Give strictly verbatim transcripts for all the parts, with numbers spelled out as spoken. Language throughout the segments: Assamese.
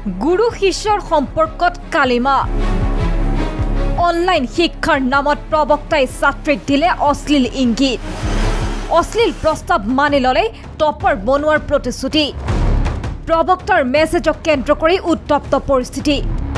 গুৰু শিষ্যৰ সম্পৰ্কত কালিমা অনলাইন শিক্ষাৰ নামত প্ৰবক্তাই ছাত্ৰীক দিলে অশ্লীল ইংগিত অশ্লীল প্ৰস্তাৱ মানি ললে টপাৰ বনোৱাৰ প্ৰতিশ্ৰুতি প্ৰবক্তাৰ মেছেজক কেন্দ্ৰ কৰি উত্তপ্ত পৰিস্থিতি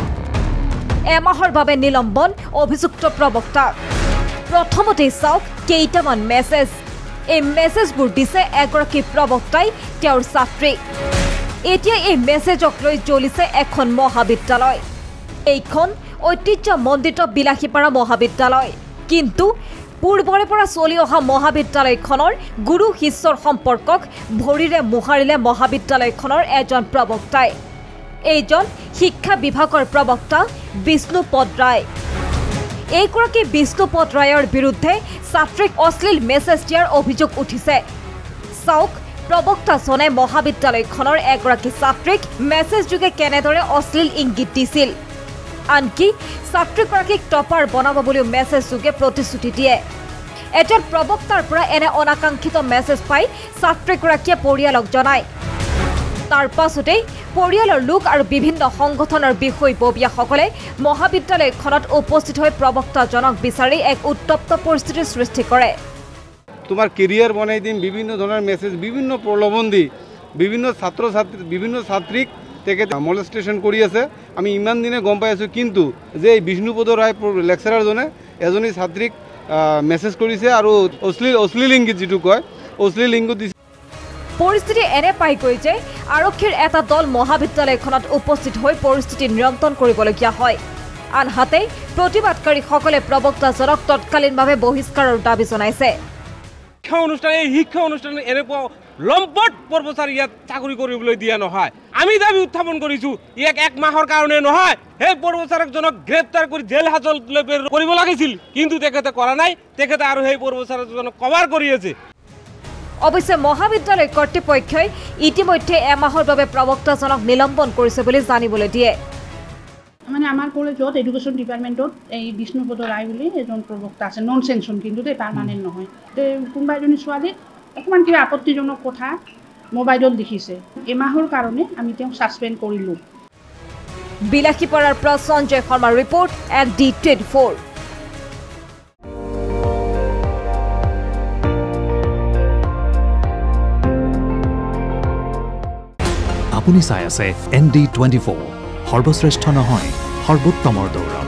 এমাহৰ বাবে নিলম্বন অভিযুক্ত প্ৰবক্তা প্ৰথমতে চাওক কেইটামান মেছেজ এই মেছেজবোৰ দিছে এগৰাকী প্ৰবক্তাই তেওঁৰ ছাত্ৰীক এতিয়া এই মেছেজক লৈ জ্বলিছে এখন মহাবিদ্যালয় এইখন ঐতিহ্যমণ্ডিত বিলাসীপাৰা মহাবিদ্যালয় কিন্তু পূৰ্বৰে পৰা চলি অহা মহাবিদ্যালয়খনৰ গুৰু শিষ্যৰ সম্পৰ্কক ভৰিৰে মোহাৰিলে মহাবিদ্যালয়খনৰ এজন প্ৰবক্তাই এইজন শিক্ষা বিভাগৰ প্ৰবক্তা বিষ্ণুপদ ৰায় এইগৰাকী বিষ্ণুপদ ৰায়ৰ বিৰুদ্ধে ছাত্ৰীক অশ্লীল মেছেজ দিয়াৰ অভিযোগ উঠিছে চাওক প্ৰবক্তাজনে মহাবিদ্যালয়খনৰ এগৰাকী ছাত্ৰীক মেছেজ যোগে কেনেদৰে অশ্লীল ইংগিত দিছিল আনকি ছাত্ৰীগৰাকীক টপাৰ বনাব বুলি মেছেজ যোগে প্ৰতিশ্ৰুতি দিয়ে এজন প্ৰবক্তাৰ পৰা এনে অনাকাংক্ষিত মেছেজ পাই ছাত্ৰীগৰাকীয়ে পৰিয়ালক জনায় তাৰ পাছতেই পৰিয়ালৰ লোক আৰু বিভিন্ন সংগঠনৰ বিষয়ববীয়াসকলে মহাবিদ্যালয়খনত উপস্থিত হৈ প্ৰবক্তাজনক বিচাৰি এক উত্তপ্ত পৰিস্থিতিৰ সৃষ্টি কৰে তোমার কেরিয়ার বনাই দিম বিভিন্ন ধরনের মেসেজ বিভিন্ন প্রলোভন দি বিভিন্ন ছাত্র ছাত্রী বিভিন্ন ছাত্রীক থেকে মলেস্টেশন কৰি আছে আমি ইমান দিনে গম পাই আছো কিন্তু যে বিষ্ণুপদ রায় লেকচারারজনে এজনী ছাত্ৰীক মেসেজ কৰিছে আৰু অশ্লীল অশ্লীল ইংগিত যেটো কয় অশ্লীল ইংগিত দিছে পৰিস্থিতি এনে পাই গৈ যে আৰক্ষীৰ এটা দল মহাবিদ্যালয়খনত উপস্থিত হৈ পৰিস্থিতি নিয়ন্ত্ৰণ কৰিবলগীয়া হয় আনহাতে প্ৰতিবাদকাৰীসকলে প্ৰবক্তাজনক তৎকালীনভাৱে বহিষ্কাৰৰ দাবী জনাইছে শিক্ষা অনুষ্ঠানে শিক্ষা অনুষ্ঠানে এনেকুৱা লম্পট কৰ্মচাৰী ইয়াত চাকৰি কৰিবলৈ দিয়া নহয় আমি দাবী উত্থাপন কৰিছো ইয়াক এক মাহৰ কাৰণে নহয় সেই কৰ্মচাৰীজনক গ্ৰেপ্তাৰ কৰি জেল হাজতলৈ কৰিব লাগিছিল কিন্তু তেখেতে কৰা নাই তেখেতে আৰু সেই কৰ্মচাৰীজনক কভাৰ কৰি আছে অৱশ্যে মহাবিদ্যালয় কৰ্তৃপক্ষই ইতিমধ্যে এমাহৰ বাবে প্ৰবক্তাজনক নিলম্বন কৰিছে বুলি জানিবলৈ দিয়ে মানে আমাৰ কলেজত এডুকেশ্যন ডিপাৰ্টমেণ্টত এই বিষ্ণুপদ ৰায় বুলি এজন প্ৰবক্তা আছে নন চেনচন কিন্তু দেই পাৰ্মানেণ্ট নহয় কোনোবা এজনী ছোৱালী অকণমান কিবা আপত্তিজনক কথা মোবাইলত লিখিছে এমাহৰ কাৰণে আমি তেওঁক ছাছপেণ্ড কৰিলোঁ বিলাসীপাৰাৰ পৰা সঞ্জয় শৰ্মাৰ report N D twenty four আপুনি চাই আছে এন ডি টুৱেণ্টি ফ'ৰ সৰ্বশ্ৰেষ্ঠ নহয় সৰ্বোত্তমৰ দৌৰ